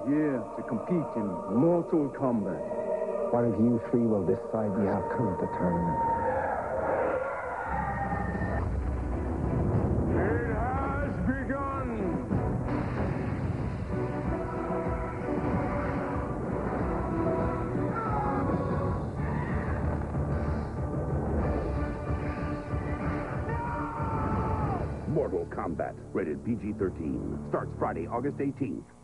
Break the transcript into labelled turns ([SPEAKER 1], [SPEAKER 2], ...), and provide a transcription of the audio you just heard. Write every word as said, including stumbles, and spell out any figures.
[SPEAKER 1] here to compete in Mortal Kombat.
[SPEAKER 2] One of you three will decide the outcome of the tournament.
[SPEAKER 1] It has begun!
[SPEAKER 3] Mortal Kombat, rated P G thirteen. Starts Friday, August eighteenth.